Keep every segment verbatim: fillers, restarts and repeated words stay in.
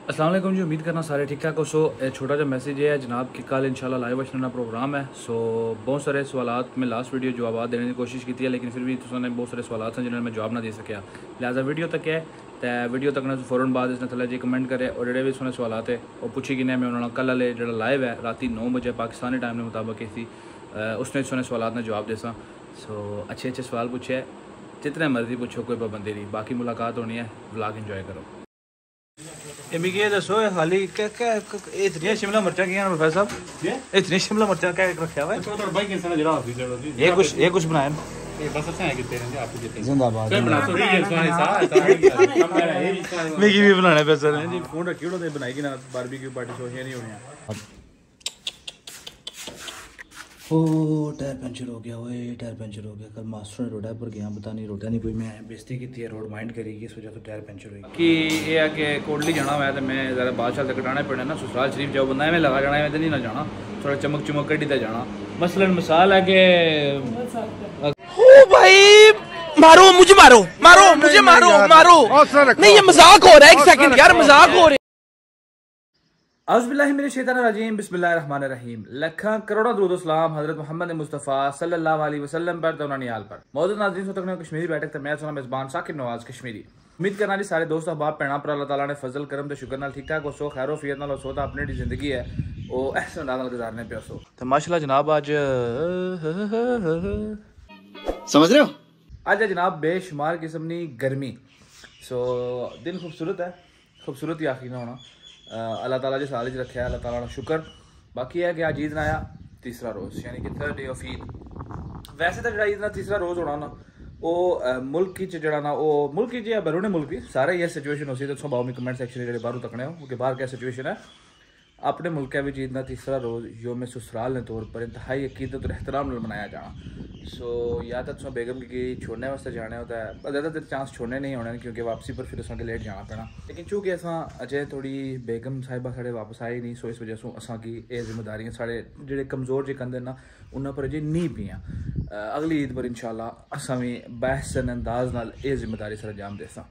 अस्सलाम वालेकुम जी, उम्मीद करना सारे ठीक ठाक हो। सो छोटा सा मैसेज है जनाब कि कल इंशाल्लाह लाइव वचना प्रोग्राम है। सो बहुत सारे सवालात में लास्ट वीडियो जवाब देने की कोशिश की है, लेकिन फिर भी तुमने बहुत सारे सवालात हैं जिन्होंने मैं जवाब ना दे सकिया। लिहाजा वीडियो तक है तो वीडियो तक तो फौरन बाद इसने थले जी कमेंट करे और जेडे भी सुने सवालात है वो पूछी कि मैं उन्होंने कल वाले जो लाइव है रात नौ बजे पाकिस्तानी टाइम के मुताबिक थी उसने सुने सवालात ने जवाब देसा। सो अच्छे अच्छे सवाल पूछे, जितने मर्जी पूछो, कोई पाबंदी नहीं। बाकी मुलाकात होनी है, व्लॉग इंजॉय करो। मिगी दसो हाली क्या क्या इतनी शिमला मिर्चा की प्रोफेसर साहब, इतनी शिमला मिर्चा क्या रखा हुआ है? ये कुछ ये कुछ बनाया जिंदाबाद मिगी भी बनाने पे सर जी फोन रखी उड़ो बनाएगी ना बारबेक्यू पार्टी शो नहीं होनी। ओ टायर पंचर हो गया, ओए टायर पंचर हो गया। कल मास्टर ने रोडा पर गया, पता नहीं रोटा नहीं कोई, मैं बेइज्जती की थी, रोड माइंड करेगी इस वजह से टायर पंचर हुई। कि ये है कि कोटली जाना हुआ है तो मैं ज़रा बादशाह तक कटाने पड़े ना, ससुराल शरीफ जाओ बंदा में लगा जाना है, मैं तो नहीं ना जाना, थोड़ा चमक चमक कटी तक जाना। मसलन मिसाल है कि ओ भाई मारो मुझे, मारो मारो मुझे, मारो मारो नहीं, ये मजाक हो रहा है। एक सेकंड यार, मजाक हो रहा है। औज़ुबिल्लाहि मिनश्शैतानिर्रजीम, बिस्मिल्लाहिर्रहमानिर्रहीम। लखा करोड़ों दुरूद सलाम हज़रत मोहम्मद मुस्तफ़ा सल्लल्लाहु अलैहि वसल्लम पर तो उन्होंने आल पर मौजूद नाज़रीन सो तक कश्मीरी बैठक तो मैं सुना मेज़बान साकिब नवाज कश्मीरी। उम्मीद करना जी सारे दोस्त अहबाब भैन पर अल्लाह ताला ने फजल करम तो शुक्र नाल ठीक ठाक हो सो, खैर वफियत नाल सो, तो अपनी जिंदगी है वो ऐसे अंदाज नाल गुजारने पे सो। तो माशाल्लाह जनाब आज समझ रहे हो, आज है जनाब बेशुमार किस्म की गर्मी। सो दिन खूबसूरत है, खूबसूरत ही आखिर ना होना अल्लाह ताला जिस हाल रखा है, अल्लाह ताला का शुक्र। बाकी है कि आज ईद आया तीसरा रोज़, यानी कि थर्ड डे ऑफ ईद। वैसे तो जो ईद का तीसरा रोज़ होना ना वो मुल्क की जड़ा ना वो मुल्क की या बरूने मुल्क की सारे ये सिचुएशन हो सी तो भाव में कमेंट सेक्शन जो बाहरों तकने हो कि बाहर क्या सिचुएशन है। अपने मुल्क में ईद का तीसरा रोज़ योम ससुराल ने तौर पर इंतहाई अकीदत और एहतराम मनाया जाना। सो या तो तुम बेगम की छोड़ने वास्ते जाने होता है, ज़्यादातर चांस छोड़ने नहीं होने क्योंकि वापसी पर फिर असें लेट जाना पैना। लेकिन चूँकि असां अजय थोड़ी बेगम साहिबा साढ़े वापस आए नहीं, सो इस वजह से असां की ये जिम्मेदारियां साढ़े जेडे कमज़ोर जे कंधे ना उन्होंने पर अजय नहीं पियाँ। अगली ईद पर इंशाल्लाह असां भी बहसन अंदाज नाल ये जिम्मेदारी सर अंजाम देसां।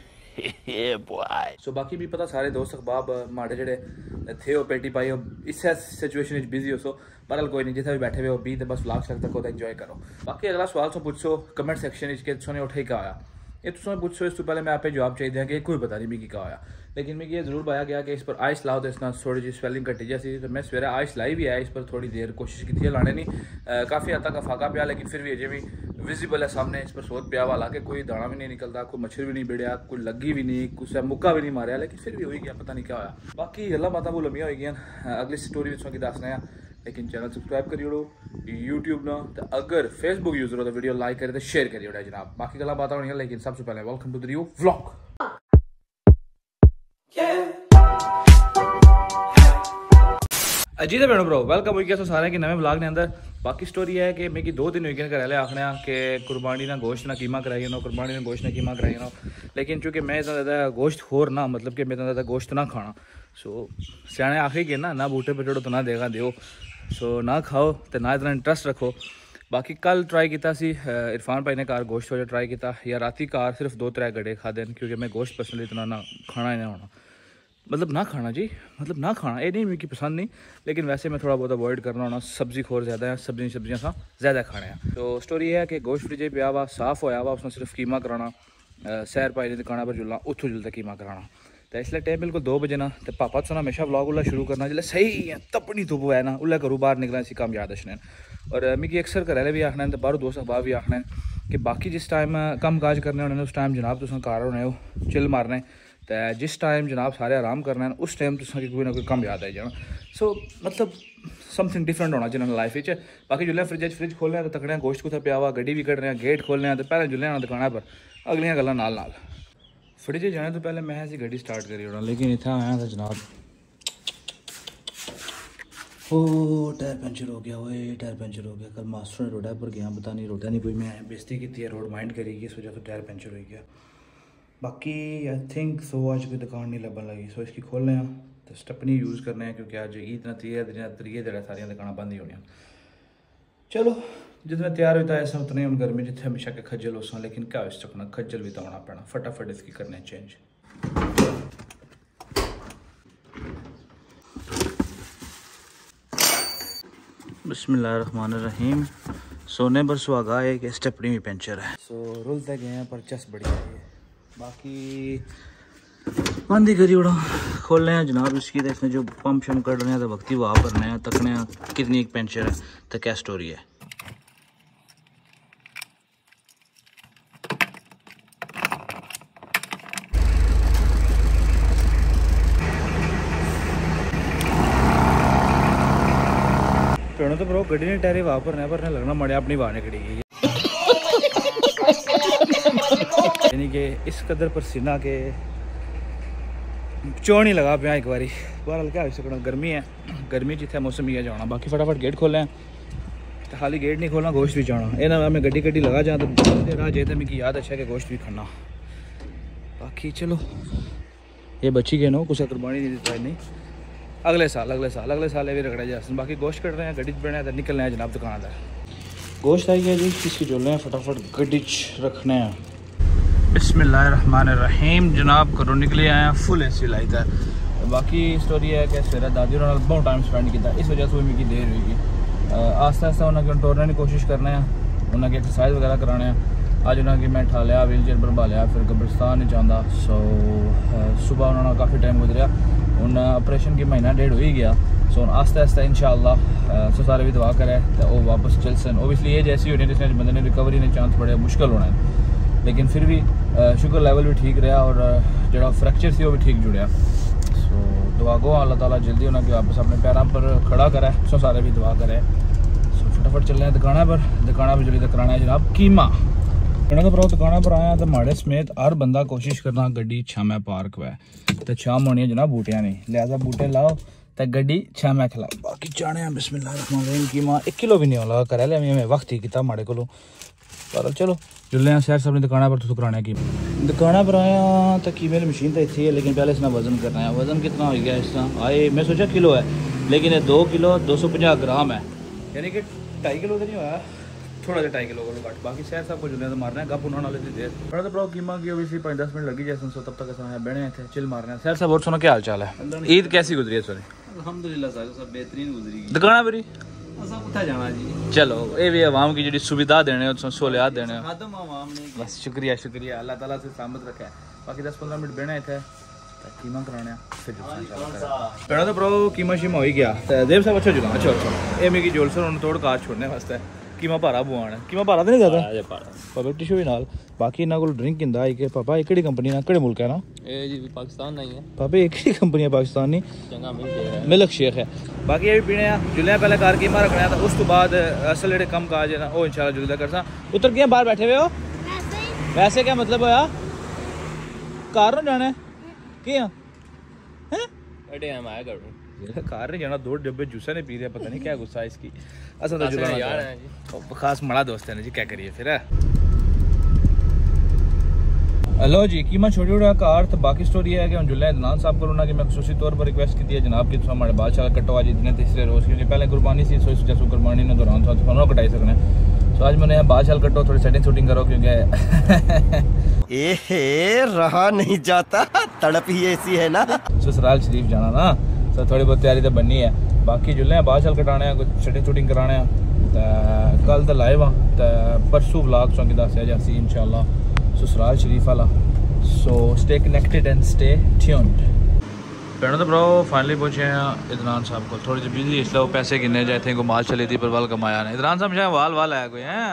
सो बाकी भी पता सारे दोस्त अहबाब माड़े जेडे थे वो पेटी पाई इस सिचुएशन बिजी हो। सो पर कोई नहीं, जिथे भी बैठे हुए हो बी तो बस व्लॉग तक होता इंजॉय करो। बाकी अगला सवाल तो पूछो कमेंट सेक्शन के तुमने उठे क्या आया, ये तुम पूछो इस तो पहले मैं आप जवाब चाहिए कि कोई पता नहीं मिगी क्या आया। लेकिन मिगी ये जरूर पाया गया कि इस पर आइस लाओ तो इस थोड़ी जी स्वेलिंग घटी जैसी, तो मैं सवेरे आइस लाई भी है, इस पर थोड़ी देर कोशिश की थी लाने नहीं, काफ़ी हद तक फाका पिया, लेकिन फिर भी अजय भी विजिबल है सामने, इस पर सोच पिया वाला कि कोई दाना भी नहीं निकलता, कोई मच्छर भी नहीं बिड़िया, कोई लगी भी नहीं, कुछ मुक्का भी नहीं मारिया, लेकिन फिर भी हो गया, पता नहीं क्या होया। बाकी गल्लां बातां बहुत लम्बियां हो गई, अगली स्टोरी भी दसने हैं, लेकिन चैनल सबसक्राइब करी ओड़ो यूट्यूब ना, तो अगर फेसबुक यूजर हो तो वीडियो लाइक करे तो शेयर करी ओड़ा जनाब। बाकी गल्लां बातां होनी, लेकिन सबसे पहले welcome to the new vlog. जी तो भैनों ब्रो वेलकम हो गया सारे कि नवे व्लॉग ने अंदर। बाकी स्टोरी है कि मेरी दो दिन हुई घर वाले आखने कि कुर्बानी ना गोश्त ना कीमा कराई नो, कुर्बानी ना गोश्त ना कीमा कराई नो, लेकिन चूँकि मैं इतना ज़्यादा गोश्त खोर ना, मतलब कि मैं इतना ज़्यादा गोश्त ना खाना। सो सियाने आखिर के ना ना बूटे पर चढ़ो तो ना देगा दो, सो ना खाओ तो ना इतना इंटरेस्ट रखो। बाकी कल ट्राई किया सी इरफान भाई ने कार गोश्त वाले ट्राई किया, या राती कार सिर्फ दो त्रै गड्ढे खादे क्योंकि मैं गोश्त पर्सनली इतना ना खाना ही ना होना, मतलब ना खाना जी, मतलब ना खाना ये नहीं मेरी पसंद नहीं, लेकिन वैसे मैं थोड़ा बहुत अवॉइड करना होना, सब्जी खोर ज़्यादा है, सब्जी सब्जियां सा ज़्यादा खाने हैं। तो स्टोरी है कि गोश्त फ्रिजे पिया हुआ साफ होया हुआ, उसने सिर्फ कीमा कराना, सैर पाई की दुकाना पर जुलना, उतों जुलता कीमा कराना। तो इसलिए टाइम बिल्कुल दो बजे ना, तो पापा तो हमेशा व्लॉग उल्ला शुरू करना जिसले सही है तपनी धुप है ना, उल्ला घरों बाहर निकलना सी काम याद दसने। और मिगी अक्सर घरै भी आखना तो बाहरों दोस्त अहबाब भी आखना कि बाकी जिस टाइम कम काज करने होने उस टाइम जनाब तुम घर होने हो चिल मारने, तो जिस टाइम जनाब सारे आराम करना है उस टाइम तुसें कोई ना कोई कम याद आई जाना। सो मतलब समथिंग डिफरेंट होना जिन्होंने लाइफ में। बाकी जुल्ले फ्रिज फ्रिज खोलने तो तकड़े गोश्त कुत्थे पिया हुआ, गड्डी भी कट रहे हैं, गेट खोलने तो पहले जुल्ले आना दुकाना पर, अगलियां गल्लां नाल नाल। फ्रिज जाने तो पहले मैं ऐसी गड्डी स्टार्ट करी ओड़ा, लेकिन इतना आया था जनाब ओ टायर पंचर हो गया, ओए टायर पंचर हो गया। कल मास्टर ने रोडा पर गया, पता नहीं रोटा नहीं कोई, मैं बेइज्जती की थी, रोड माइंड करेगी इस वजह से टायर पंचर हो गया। बाकी आई थिंक सो आज कोई दुकान नहीं लभन लगी, सो इसकी खोलने हैं तो स्टपनी यूज़ करने हैं क्योंकि आज ईद ना त्रीए दिन त्रीए दिन सारिया दुकान बंद ही होनी। चलो जितना तैयार होता है ऐसा उतना ही, गर्मी जितने हमेशा के खज्जल हो, लेकिन क्या इस चकना खज्जल भी तो होना पैना, फटाफट इसकी करने चेंज। बिस्मिल्लाहिर्रहमानिर्रहीम। सोने पर सुहागा है कि स्टेपनी भी पंचर है। सो रुलते गए हैं पर चस बढ़िया है। बाकी बंदी करी उड़ा खोल रहे हैं जनाब इसकी। तो इसने जो पंप शम कर रहे हैं तो वक्ती वहाँ पर नया तकने कितनी एक पंचर है तो क्या स्टोरी है। पेड़ों तो ब्रो गड्डी ने टायरे वहाँ पर नहीं पर लगना मड़े अपनी वाह निकली गई यानी कि इस कदर पसीना के चौड़ नहीं लगा पाया एक बारी। बहरहाल क्या हो सकना गर्मी है, गर्मी जिथे मौसम ही है जाना। बाकी फटाफट गेट खोलें तो खाली गेट नहीं खोलना गोश्त भी जाना। ये ना मैं गड्डी गड्डी लगा जा तो राह जाए तो मिगी याद अच्छा कि गोश्त भी खाना। बाकी चलो ये बची गए नो कुछ कुर्बानी नहीं दी नहीं अगले साल अगले साल अगले साल भी रगड़ा जाए। बाकी गोश्त कट रहे हैं गड्डी बने तो निकलना है जनाब दुकानदार। गोश्त आई गया जी इसकी जो हैं फटाफट गड्डी रखने हैं। बिस्मिल्लाहिर्रहमानिर्रहीम जनाब करो निकले आए हैं फुल एसी लाई था। बाकी स्टोरी है कि सवेरे दादी और बहुत टाइम स्पेंड किया इस वजह से मेरी देर हुई। आस्ता आस्ता उन्होंने टोरने की कोशिश करना है, उन्होंने एक्सरसाइज वगैरह कराने हैं। अज उन्होंने मैं ठा लिया व्हील चेयर पर बा लिया फिर कब्रिस्तान नहीं चाहता। सो सुबह उन्होंने काफ़ी टाइम गुजरिया उन ऑपरेशन की महीना डेढ़ हो ही गया। सो हूँ आस्ता आस्ता इंशाअल्लाह सो सारे भी दुआ करें तो वो वापस चल सन। ओबियसली ये जैसी होनी जिसने बंदे ने रिकवरी ने चांस बड़े मुश्किल होना है लेकिन फिर भी शुगर लेवल भी ठीक रहा और जो फ्रैक्चर सी वो भी ठीक जुड़िया। सो दुआ गो अल्लाह ताला जल्दी उन्होंने वापस अपने पैरों पर खड़ा करे। सो सारे भी दुआ करें। सो फटाफट चल रहे हैं दुकाना पर। दुकाना पर जल्दी कराना है जनाब कीमा। तो भरा दुकाना पर आया तो माड़े समेत हर बंदा कोशिश करना गड्डी छामै पार्क हुआ तो छाम होनी है जनाब बूटियां नहीं लिहाजा बूटे लाओ तो गड्डी छामै खिलाओ। बाकी चाने बिस्मिल्लाहिर्रहमानिर्रहीम कीमा एक किलो भी नहीं होगा करा लिया मैं वक्त ही किया माड़े को। पर चलो जुल्ले शहर साहब ने दुकाना पर तो कराने की दुकाना पर आया तो कीमे की मशीन तो इतनी है लेकिन पहले इसने वजन करना है। वजन कितना हो गया इस तरह आए मैं सोचा किलो है लेकिन ये दो किलो दो सौ पचास ग्राम है यानी कि ढाई किलो तो नहीं होया थोड़ा सा ढाई किलो को घट। बाकी शहर साहब को जुल्ले तो मारना है गप उन्होंने वाले देर बड़ा तो प्रो कीमा की ओबियसली पाँच दस मिनट लगी जैसे तब तक बहने थे चिल मारने हैं। शहर साहब और सुनो क्या हाल चाल है ईद कैसी गुजरी है सोनी? अल्हम्दुलिल्लाह सब बेहतरीन गुजरी दुकाना पर ही जाना जी। चलो ये भी आवाम की जी सुविधा देने सहूलियात देने बस शुक्रिया शुक्रिया अल्लाह ताला से सामत रखा है। बाकी दस पंद्रह मिनट बहने थे कीमा कराने फिर पहना तो प्रो कीमा शीमा हो ही गया देव साहब अच्छा जुला अच्छा अच्छा ये मेरी जोल सर उन्होंने थोड़ा काज छोड़ने वास्ते कीमा भारा बुआना कीमा भारा तो नहीं ज्यादा पापा टिशू भी नाल। बाकी इन्होंने को ड्रिंक किंदा आई कि पापा एक कंपनी ना केड़े मुल्क है ना ए जी पाकिस्तान नहीं है पापा एक ही कंपनी है पाकिस्तान नहीं चंगा मिल्क मिल्क शेक है। बाकी ये भी पीने जुल्ले पहले कार कीमा रखना तो उस तो बाद असल जेडे कम काज है ना वो इंशाल्लाह जुल्दा करसा। उतर के बाहर बैठे हुए हो वैसे क्या मतलब होया कार न जाना क्या है अरे हम आया करूं कार नहीं जाना दो डब्बे जूसा ने पी रहे पता नहीं क्या गुस्सा है इसकी। असल तो जुला यार है जी खास मड़ा दोस्त है ना जी क्या करिए फिर। हेलो जी कीमा छोड़ी उड़ा कार तो बाकी स्टोरी है कि हम जुल्ले अदनान साहब को ना कि मैं खसूसी तौर पर रिक्वेस्ट की है जनाब कि हमारे बादशाह कटो आज इतने तीसरे रोज़ क्योंकि पहले कुर्बानी सी सोच जैसो कुर्बानी ने दौरान था तो कटाई सकने। तो आज मैंने बादशाह कटो थोड़ी सेटिंग शूटिंग करो क्योंकि ए रहा नहीं जाता तड़प ही ऐसी है ना। ससुराल शरीफ जाना ना तो थोड़ी बहुत तैयारी तो बननी है। बाकी जुल्ले बादशाह कटाने कुछ सेटिंग शूटिंग कराने तो कल तो लाइव हाँ तो परसों व्लॉग चौंकी दस जासी इंशाल्लाह ससुराल शरीफ वाला। So stay connected and stay tuned. भैनों तो ब्रो फाइनली पहुंचे हैं इदरान साहब को थोड़ी सी बिजी इसलिए वो पैसे गिने जाए थे माल चली थी पर वाल कमाया नहीं। इदरान साहब शायद वाल वाल आया कोई है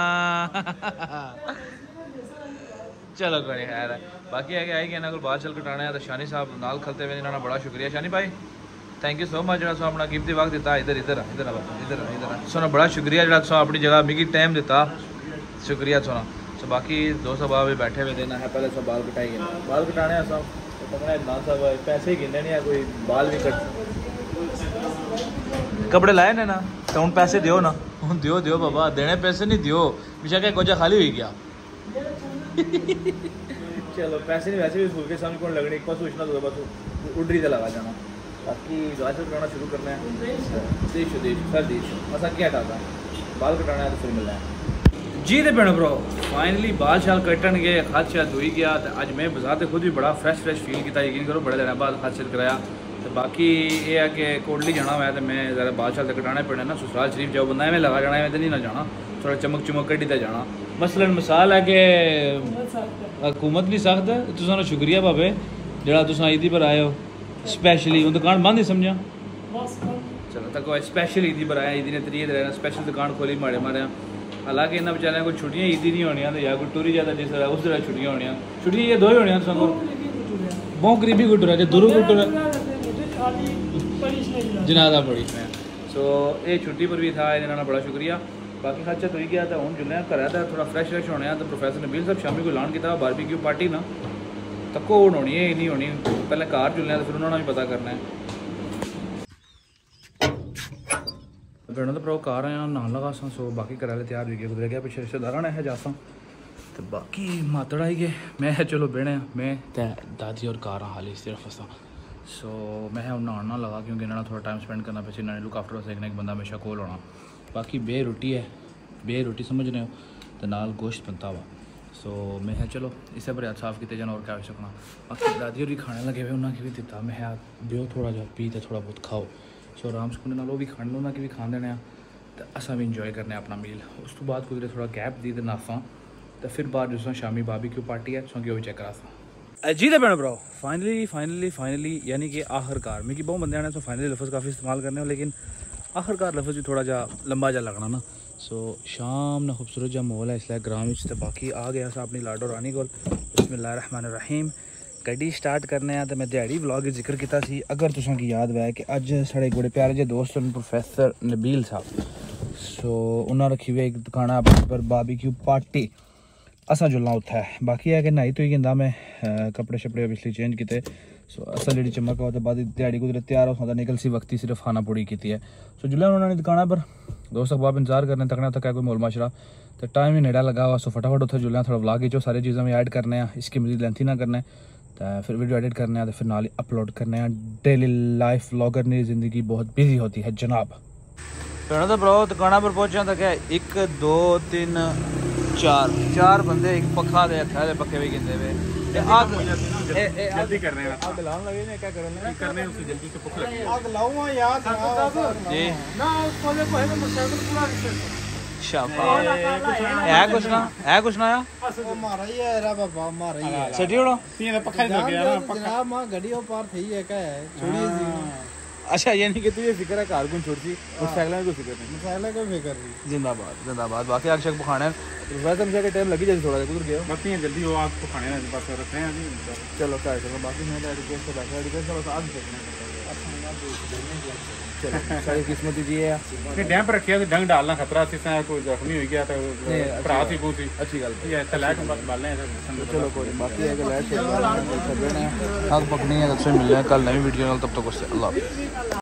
चलो कोई खैर है। बाकी है कि आई कि इन्होंने बाल चल कटाने तो शानी साहब नाल खलते हुए इन्होंने बड़ा शुक्रिया शानी भाई थैंक यू सो मच जो सो अपना कीमती वक्त दिता इधर इधर इधर इधर इधर सोना बड़ा शुक्रिया जो सो अपनी जगह मिगी टाइम दिता शुक्रिया सोना। तो बाकी दो सौ बाबा भी बैठे हुए देना है पहले सब बाल कटाई गए बाल कटाने हैं सब तो पकड़ा ना सब पैसे ही गिनने नहीं है कोई बाल भी कट कपड़े लाए ने ना तो हूँ पैसे दियो ना हूँ दियो दियो बाबा देने पैसे नहीं दियो बेशक कोचा खाली हुई गया चलो पैसे नहीं वैसे भी स्कूल के सामने कौन लगने एक पास सोचना तो बस उडरी से लगा जाना। बाकी गाज कटाना शुरू करना है देश देश सर देश मसा क्या हटाता बाल कटाना है तो फिर मिलना है जी। तो भैन ब्रो फाइनली बाल शाल कटन गए हाथ शाल धोई गया तो अज मैं बजाते खुद भी बड़ा फ्रैश फ्रैश फील किया यकीन करो बड़े दिन बाद हाथ शाल कराया तो बाकी ये है कि कोटली जाना हुआ है तो मैं ज़रा बाल शाल कटाने पड़े ना ससुराल शरीफ जाओ बंदा में लगा जाना है तो नहीं ना जाना थोड़ा चमक चमक कटी ते जाना मसलन मिसाल है कि हुकूमत भी सख्त है तुसां शुक्रिया भावे जेड़ा तुसां ईदी पर आए हो स्पैशली वो दुकान बंद ही समझा चलो तक स्पैशल ईदी पर आया ईदी ने त्रीए दिन स्पैशल दुकान खोली माड़े मारे हालांकि इन्होंने बेचारे कोई छुट्टियां ईदी नहीं होनी तो या कोई टूरी जाता जिस तरह उस तरह छुट्टियां होनी छुट्टियां ये दो ही होनी तुम बहुत करीबी गुट रहा दूरों गुट जनादा पड़ी सो ये छुट्टी पर भी था इन्होंने बड़ा शुक्रिया बाकी खर्चा तो ही गया था हूँ जुलने घर था थोड़ा फ्रैश फ्रैश होने तो प्रोफेसर नबील साहब शामी को ऐलान किया बारबेक्यू पार्टी ना तक्को हूँ होनी है नहीं होनी पहले घर जुलने तो फिर उन्होंने भी पता करना है पिंड तो भरा घर आया नान लगा सा सो बाकी घर वाले तैयार हो गए गुजर गया पिछले रिश्तेदार ने है जासा तो बाकी मातड़ आई गए मैं चलो बेने मैं दादी और कार हाली सिर्फ असा सो मैं नहान ना लगा क्योंकि इन्होंने थोड़ा टाइम स्पेंड करना पे इन्होंने लुक आफ्टर देखने एक बंदा हमेशा कोल होना बाकी बे रोटी है बे रोटी समझ रहे हो तो नाल गोश्त बनता हुआ सो मैं है चलो इसे पर साफ किए जाना और क्या हो सकना बाकी दादी और भी खाने लगे हुए उन्होंने भी दिता मैं बियो थोड़ा जा पी तो थोड़ा बहुत खाओ सो आराम सुकून नाल भी खाने उन्होंने भी खान देने तो असा भी इंजॉय करने अपना मील उस तो बाद कुछ थोड़ा गैप दी तो नाफा तो फिर बाद जिस शामी बारबेक्यू पार्टी है सो कि चेक करा सा जी तो भैन भराओ फाइनली फाइनली फाइनली यानी कि आखिरकार मिगी बहुत बंदे आने तो फाइनली लफ्ज़ काफ़ी इस्तेमाल करने हो लेकिन आखिरकार लफ्ज़ भी थोड़ा जा लंबा जा लगना ना सो शाम ना खूबसूरत जा माहौल है इसलिए ग्राम में तो बाकी आ गया सा अपनी लाडो रानी को बिस्मिल्लाहिर्रहमानिर्रहीम गड्डी स्टार्ट करने तो मैं दिहाड़ी व्लॉग जिक्र किया सी अगर तुसां की याद है कि अज साढ़े बड़े प्यारे जे दोस्त प्रोफेसर नबील साहब सो उन्होंने रखी हुई एक दुकान अपने पर बारबेक्यू पार्टी असा जुलना उत्थे है बाकी है कि नहाई तो ही गंदा मैं कपड़े शपड़े ओबियसली चेंज किए सो असल जी चमक हो तो बाद दिहाड़ी कुछ तैयार हो निकल सी वक्ती सिर्फ खाना पूड़ी की है सो जुल्ले उन्होंने दुकान पर दोस्त अहबाब इंतजार करने तकने तक है कोई मोल माशरा तो टाइम ही नेड़ा लगा हुआ सो फटाफट उत्थे जुल्ले थोड़ा व्लॉग जो सारी चीज़ें भी ऐड करने इसकी मजीद लेंथी ना करने तो फिर वीडियो एडिट करने तो फिर नाल अपलोड करने डेली लाइफ व्लॉगर की ज़िंदगी बहुत बिजी होती है जनाब कहना तो ब्रो दुकाना पर पहुंचा तो क्या एक दो तीन चार चार बंदे एक पखा दे अखा दे पक्के भी गिनते हुए आग जल्दी कर रहे हैं आग लाने लगे ने क्या करने करने उससे जल्दी से भूख लगी आग लाऊंगा यार जी ना उसको ले कोई मोटरसाइकिल पूरा शाबाश है कुछ ना है कुछ ना यार मारा ही है रा बाबा मारा ही है सटी उड़ो तीन पक्का लग गया ना पक्का मां गाड़ी पार थई है क्या है छोड़ी सी अच्छा ये नहीं कि तुझे फिक्र है कार को छोड़ती मोटरसाइकिल में कोई फिक्र नहीं मोटरसाइकिल को फिक्र नहीं जिंदाबाद जिंदाबाद बाकी आग शक पखाने वैसे मुझे टाइम लगी जाए थोड़ा कुछ गया बाकी जल्दी वो आग पखाने बस रखते हैं चलो क्या चलो बाकी मैं रिक्वेस्ट से बैठा रिक्वेस्ट बस आग चलो सारी किस्मत जी है कि डैम पर रखिया डंग डालना खतरा से कोई जख्मी हो गया तो भरा सी बहुत अच्छी गल ये तलाक बस बालने चलो कोई बाकी है कि लाइट आग पकनी है तब से मिलने हैं कल नई वीडियो तब तक उससे अल्लाह हाफिज़।